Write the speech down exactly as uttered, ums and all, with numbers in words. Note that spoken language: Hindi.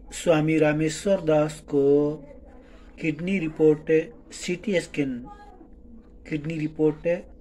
स्वामी रामेश्वर दास को kidney report, CT scan kidney report